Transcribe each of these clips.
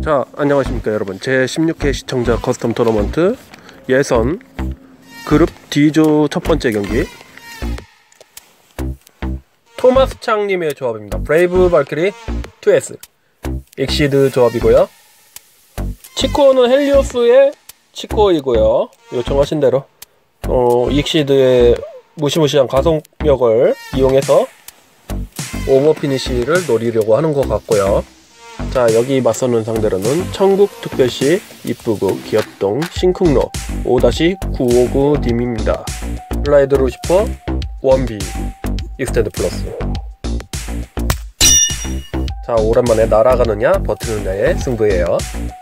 자, 안녕하십니까 여러분. 제16회 시청자 커스텀 토너먼트 예선 그룹 D조 첫 번째 경기, 토마스 창님의 조합입니다. 브레이브 발키리 2S 익시드 조합이고요. 치코어는 헬리오스의 치코어이고요. 요청하신 대로 익시드의 무시무시한 가속력을 이용해서 오버피니시를 노리려고 하는 것 같고요. 자, 여기 맞서는 상대로는 청국특별시 입부구 기업동 신쿵로 5-959님입니다. 슬라이드 루시퍼 1B 익스텐드 플러스. 자, 오랜만에 날아가느냐 버티느냐의 승부예요.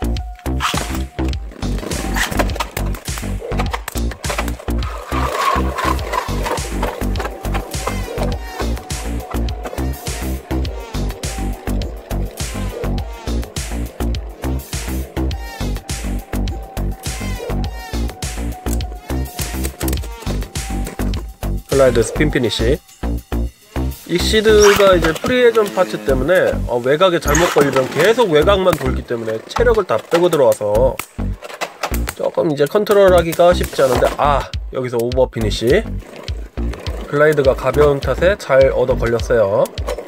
슬라이드 스핀 피니시. 익시드가 이제 프리회전 파츠 때문에 외곽에 잘못 걸리면 계속 외곽만 돌기 때문에 체력을 다 빼고 들어와서 조금 이제 컨트롤하기가 쉽지 않은데, 여기서 오버 피니시. 글라이드가 가벼운 탓에 잘 얻어 걸렸어요.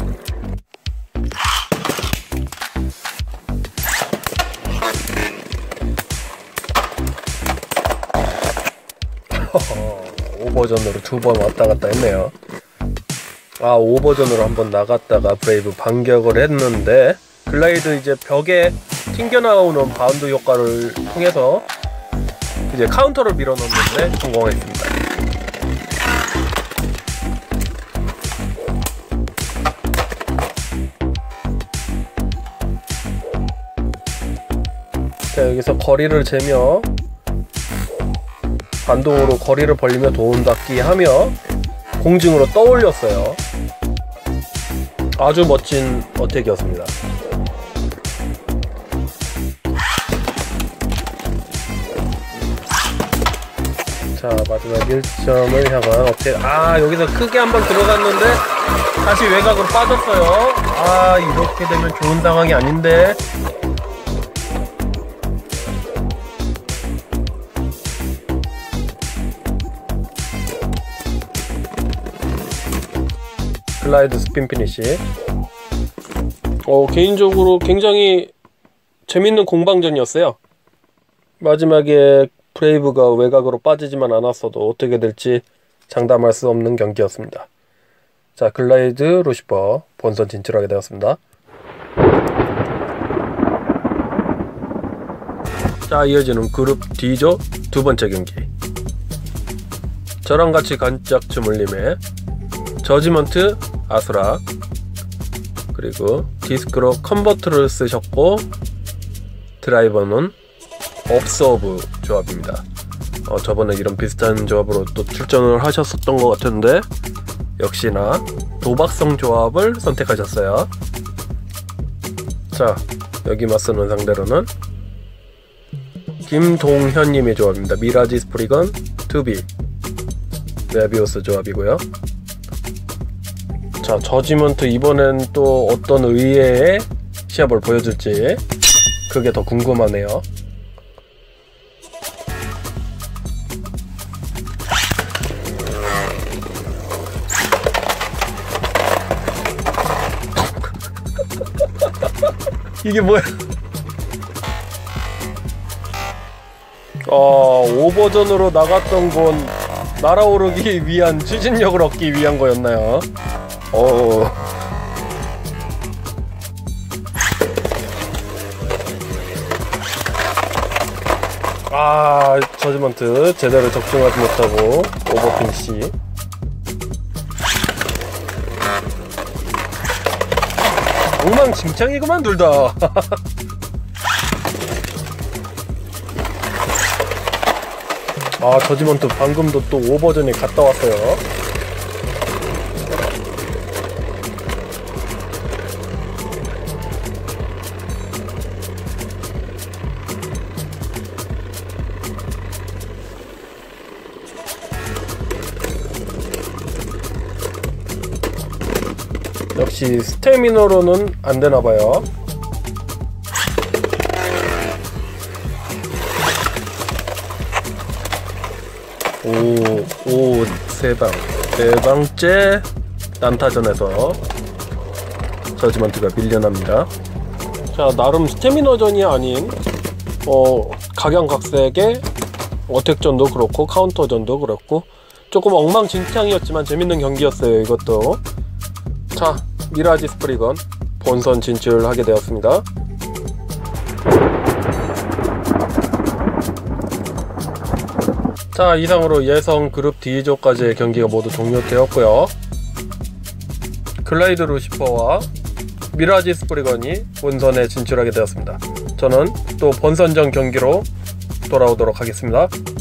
오버전으로 두 번 왔다 갔다 했네요. 오버전으로 한번 나갔다가 브레이브 반격을 했는데, 글라이드 이제 벽에 튕겨나오는 바운드 효과를 통해서 이제 카운터를 밀어넣는데 성공했습니다. 자, 여기서 거리를 재며 반동으로 거리를 벌리며 도움 닫기 하며 공중으로 떠올렸어요. 아주 멋진 어택이었습니다. 자, 마지막 1점을 향한 어택. 여기서 크게 한번 들어갔는데 다시 외곽으로 빠졌어요. 이렇게 되면 좋은 상황이 아닌데. 슬라이드 스핀 피니시. 개인적으로 굉장히 재밌는 공방전이었어요. 마지막에 브레이브가 외곽으로 빠지지만 않았어도 어떻게 될지 장담할 수 없는 경기였습니다. 자, 글라이드 루시퍼 본선 진출하게 되었습니다. 자, 이어지는 그룹 D조 두 번째 경기, 저랑 같이 간짝 주물림의 저지먼트 아수라, 그리고 디스크로 컨버터를 쓰셨고 드라이버는 업서브 조합입니다. 저번에 이런 비슷한 조합으로 또 출전을 하셨었던 것 같은데 역시나 도박성 조합을 선택하셨어요. 자, 여기 맞서는 상대로는 김동현님의 조합입니다. 미라지 스프리건 2B 메비우스 조합이고요. 자, 저지먼트 이번엔 또 어떤 의외의 시합을 보여줄지 그게 더 궁금하네요. 이게 뭐야? 오버전으로 나갔던 건 날아오르기 위한 추진력을 얻기 위한 거였나요? 저지먼트 제대로 적중하지 못하고 오버핀시. 엉망진창이구만 둘 다. 저지먼트 방금도 또 오버전에 갔다 왔어요. 역시 스태미너로는 안되나봐요. 네 방째 난타전에서 저지먼트가 밀려납니다. 자, 나름 스태미너전이 아닌 각양각색의 어택전도 그렇고 카운터전도 그렇고 조금 엉망진창이었지만 재밌는 경기였어요. 이것도. 자, 미라지 스프리건 본선 진출하게 되었습니다. 자, 이상으로 예성 그룹 D조까지의 경기가 모두 종료되었고요. 글라이드 루시퍼와 미라지 스프리건이 본선에 진출하게 되었습니다. 저는 또 본선전 경기로 돌아오도록 하겠습니다.